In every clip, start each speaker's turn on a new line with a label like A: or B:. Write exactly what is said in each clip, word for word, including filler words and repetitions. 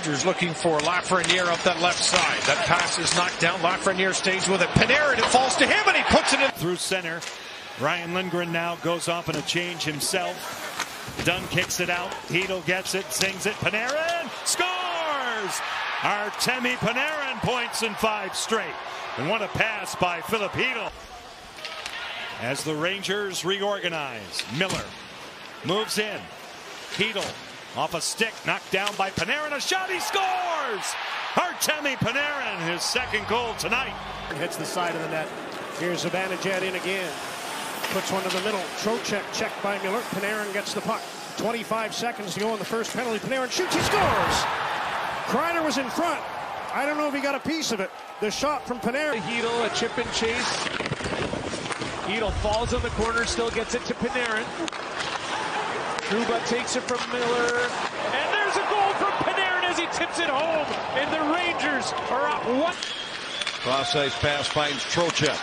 A: Rangers looking for Lafreniere up that left side. That pass is knocked down. Lafreniere stays with it. Panarin, it falls to him, and he puts it in
B: through center. Ryan Lindgren now goes off in a change himself. Dunn kicks it out. Hedl gets it, sings it. Panarin scores! Artemi Panarin points in five straight. And what a pass by Filip Hedl. As the Rangers reorganize, Miller moves in. Hedl off a stick, knocked down by Panarin. A shot, he scores! Artemi Panarin, his second goal tonight.
C: Hits the side of the net. Here's Zibanejad in again. Puts one to the middle. Trocheck checked by Miller. Panarin gets the puck. twenty-five seconds to go in the first penalty. Panarin shoots, he scores! Kreider was in front. I don't know if he got a piece of it. The shot from Panarin.
D: Hedl, a chip and chase. Hedl falls on the corner, still gets it to Panarin. Trouba takes it from Miller. And there's a goal from Panarin as he tips it home. And the Rangers are up one.
E: Cross-ice pass finds Trocheck.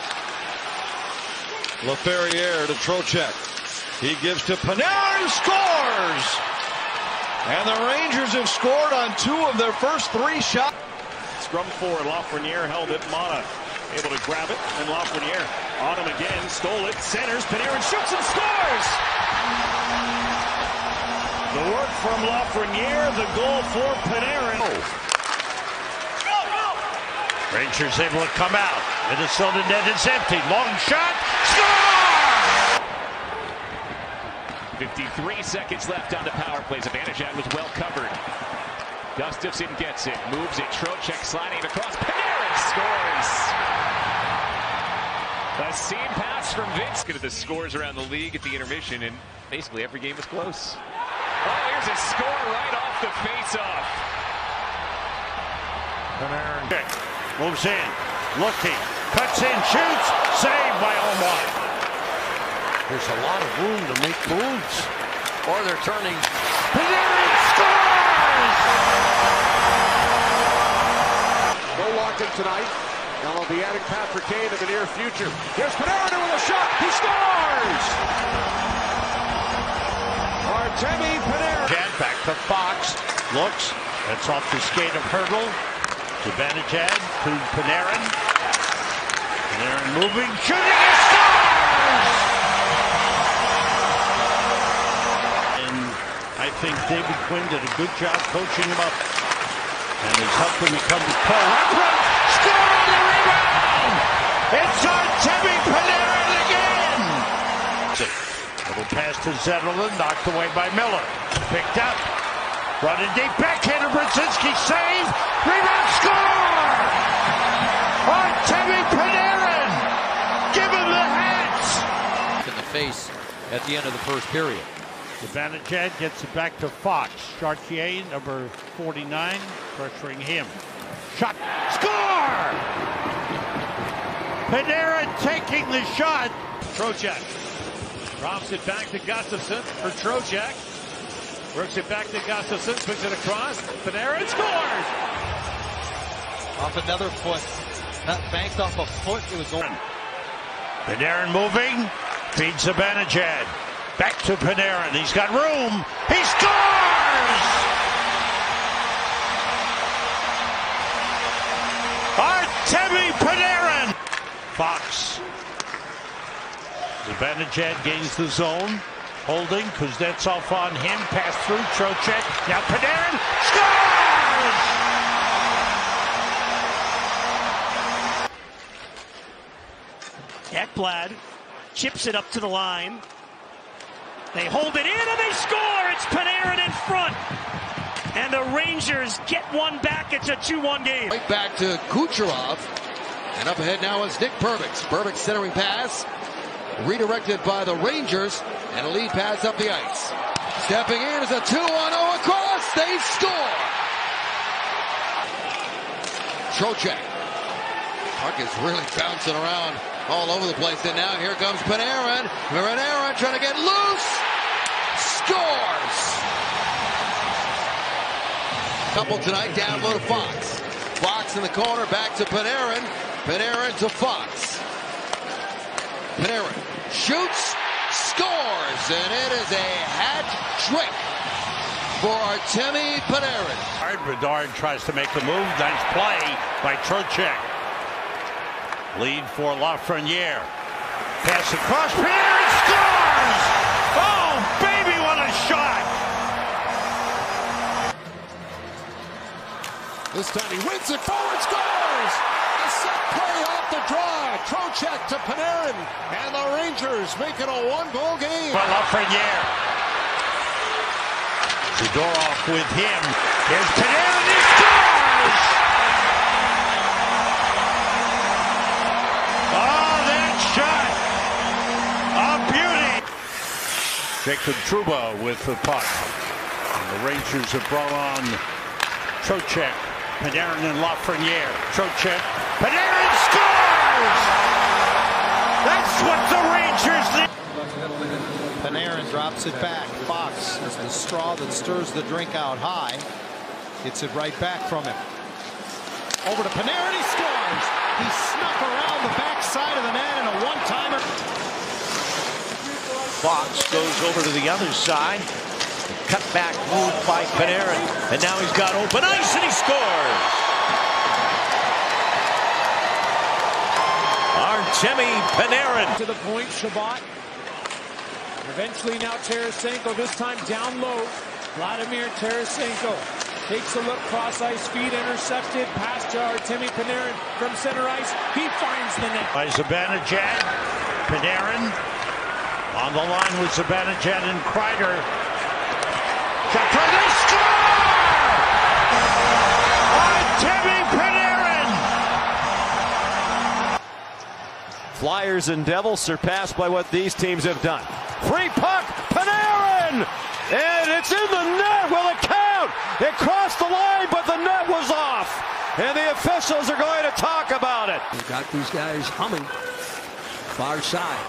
E: Laferriere to Trocheck. He gives to Panarin, scores! And the Rangers have scored on two of their first three shots.
F: Scrum forward, Lafreniere held it. Mata able to grab it, and Lafreniere on him again, stole it, centers, Panarin shoots and scores! The work from Lafreniere, the goal for Panarin.
B: Rangers able to come out. Minnesota net is empty. Long shot. Score!
D: fifty-three seconds left on the power plays. Zibanejad was well covered. Gustafsson gets it, moves it. Trocheck sliding it across. Panarin scores! A seam pass from Vince. Look at the scores around the league at the intermission, and basically every game was close. Oh, here's a score right off the face-off.
B: Panarin moves in, looking, cuts in, shoots, saved by Omar. There's a lot of room to make moves. Or they're turning. Panarin scores!
C: No walking tonight. Now they'll be adding Patrick Kane in the near future. Here's Panarin with a shot. He scores! Artemi Panarin.
B: Chad back to Fox. Looks. That's off the skate of Hertl. Zibanejad to Panarin. Panarin moving, shooting, he scores! And I think David Quinn did a good job coaching him up. And has helped him become the pro. Score on the rebound! It's Artemi Panarin again! Little pass to Zetterlund, knocked away by Miller. Picked up. Running deep, backhander, Brzezinski saves. Rebound, score! Artemi Panarin! Give him the hats!
G: In the face at the end of the first period.
B: Zibanejad gets it back to Fox. Chartier, number forty-nine, pressuring him. Shot, score! Panarin taking the shot.
F: Trocheck drops it back to Gustafsson for Trocheck. Works it back to Gustafsson, swings it across. Panarin scores!
G: Off another foot. Not banked off a foot. It was going.
B: Panarin moving. Feeds Zibanejad. Back to Panarin. He's got room. He scores! Artemi Panarin! Fox. Zibanejad gains the zone. Holding, Kuznetsov on him, pass through, Trocheck, now Panarin, scores!
H: Ekblad chips it up to the line. They hold it in and they score! It's Panarin in front! And the Rangers get one back. It's a two one game.
I: Right back to Kucherov. And up ahead now is Nick Perbix. Perbix centering pass. Redirected by the Rangers. And a lead pass up the ice. Stepping in is a two one oh across. They score! Trocheck. Puck is really bouncing around all over the place. And now here comes Panarin. Panarin trying to get loose. Scores! Couple tonight, down low to Fox. Fox in the corner, back to Panarin. Panarin to Fox. Panarin shoots, scores, and it is a hat trick for Artemi Panarin.
B: Bedard tries to make the move. Nice play by Trocheck. Lead for Lafreniere. Pass across. Panarin scores! Oh, baby, what a shot!
J: This time he wins it forward, scores! A set play off the draw. Trocheck to Panarin, and the Rangers make it a one-goal game.
B: For Lafreniere. Zadorov with him. Here's Panarin, he scores! Oh, that shot! A beauty! Jacob Trouba with the puck. And the Rangers have brought on Trocheck, Panarin, and Lafreniere. Trocheck, Panarin scores! That's what the Rangers need.
G: Panarin drops it back. Fox is the straw that stirs the drink out high. Gets it right back from him. Over to Panarin, he scores! He snuck around the backside of the net in a one-timer.
A: Fox goes over to the other side. Cut back move by Panarin. And now he's got open ice and he scores! Artemi Panarin.
D: To the point, Shabbat. Eventually now Tarasenko, this time down low. Vladimir Tarasenko takes a look, cross ice feed, intercepted, pass to Artemi Panarin from center ice. He finds the net.
B: By Zibanejad, Panarin on the line with Zibanejad and Kreider. Shot try, they score! Artemi Panarin!
A: Flyers and Devils surpassed by what these teams have done. Free puck, Panarin! And it's in the net with a count! It crossed the line, but the net was off! And the officials are going to talk about it.
K: We got these guys humming. Far side.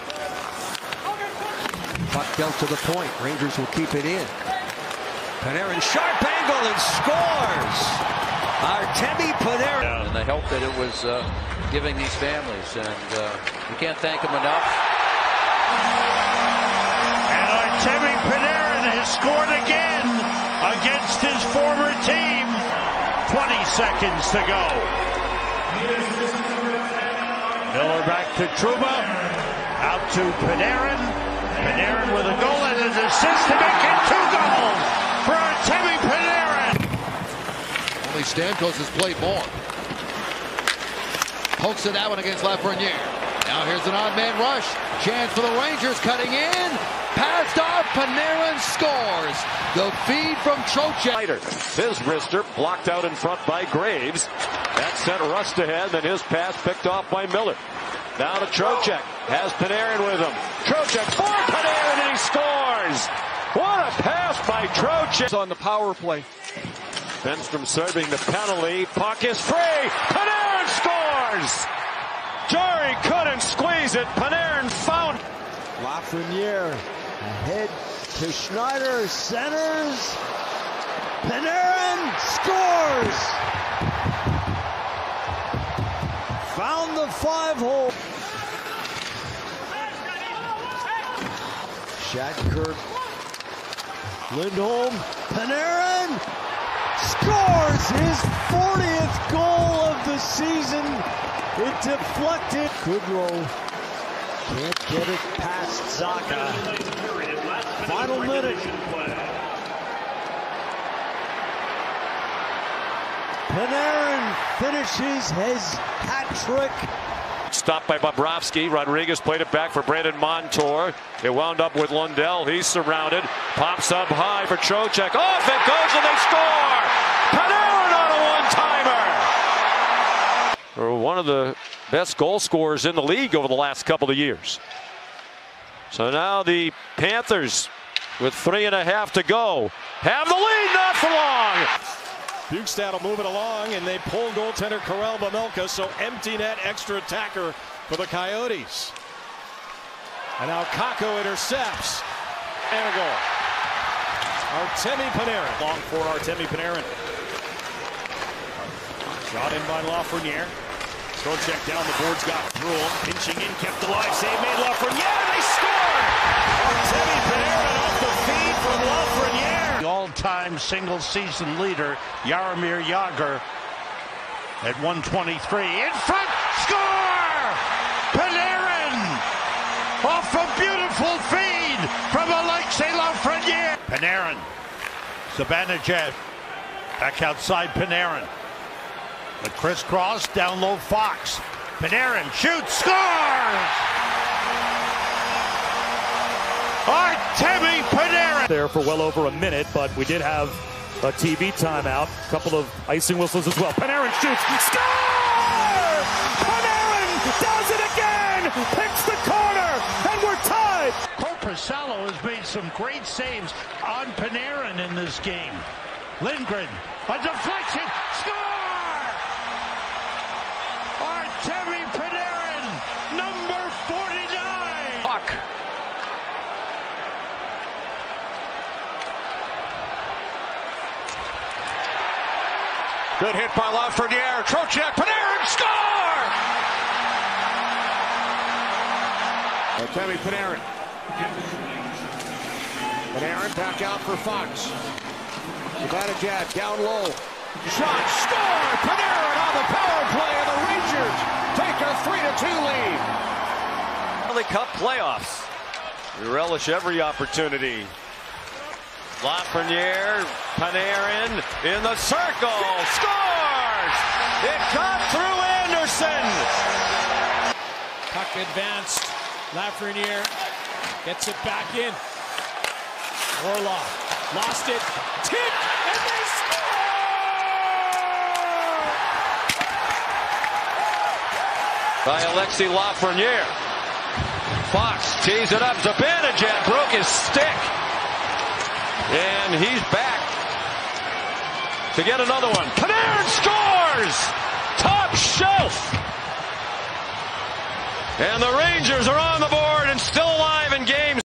K: Puck dealt to the point. Rangers will keep it in. Panarin, sharp angle, and scores! Artemi Panarin.
L: And the help that it was uh, giving these families, and uh, we can't thank them enough.
B: And Artemi Panarin has scored again against his former team. twenty seconds to go. Miller back to Trouba. Out to Panarin. Panarin with a goal and an assist to make it two goals for Artemi Panarin.
I: Only Stamkos has played more. Pokes it out one against Lafreniere. Now here's an odd man rush. Chance for the Rangers, cutting in. Passed off. Panarin scores. The feed from Trocheck.
M: His wrister blocked out in front by Graves. That sent Rust ahead, then his pass picked off by Miller. Now to Trocheck. Has Panarin with him. Trocheck for Panarin, and he scores. What a pass by Trocheck.
E: On the power play.
M: Benstrom serving the penalty. Puck is free. Panarin scores. Jarry couldn't squeeze it. Panarin found.
N: Lafreniere ahead to Schneider. Centers. Panarin scores. Found the five hole. Shattenkirk. Lindholm. Panarin scores his fortieth goal of the season. It deflected. Kudrow can't get it past Zacha. Final minute. Panarin finishes his hat trick.
M: Stopped by Bobrovsky. Rodriguez played it back for Brandon Montour. It wound up with Lundell. He's surrounded. Pops up high for Trocheck. Off it goes and they score! Panarin on a one-timer! One of the best goal scorers in the league over the last couple of years. So now the Panthers, with three and a half to go, have the lead, not for long.
C: Bukestad will move it along, and they pull goaltender Karel Vejmelka, so empty net, extra attacker for the Coyotes. And now Kakko intercepts, and a goal. Artemi Panarin. Long for Artemi Panarin. Shot in by Lafreniere. Trocheck down the boards, got through him. Pinching in, kept alive, save made Lafreniere, they score! Artemi Panarin off the feed from Lafreniere.
B: The all-time single-season leader, Jaromir Jagr, at one twenty-three. In front, score! Panarin! Off a beautiful feed from Alexis Lafreniere. Panarin. Zibanejad. Back outside Panarin. The crisscross, down low Fox. Panarin shoots, scores! Artemi Panarin!
O: There for well over a minute, but we did have a T V timeout. A couple of icing whistles as well. Panarin shoots, score! Panarin does it again! Picks the corner, and we're tied!
B: Korpisalo has made some great saves on Panarin in this game. Lindgren, a deflection, score! Artemi Panarin, number forty-nine. Puck.
A: Good hit by Lafreniere. Trocheck, Panarin, score! Artemi Panarin. Panarin back out for Fox. Zibanejad down low. Shot, score! Panarin on the power play, and the Rangers take a three to two lead. Stanley Cup playoffs. We relish every opportunity. Lafreniere, Panarin in the circle, scores! It got through Anderson.
D: Puck advanced. Lafreniere gets it back in. Orlov lost it. Tick, and they score!
A: By Alexis Lafreniere. Fox tees it up. Zibanejad broke his stick. And he's back to get another one. Panarin scores! Top shelf! And the Rangers are on the board and still alive in game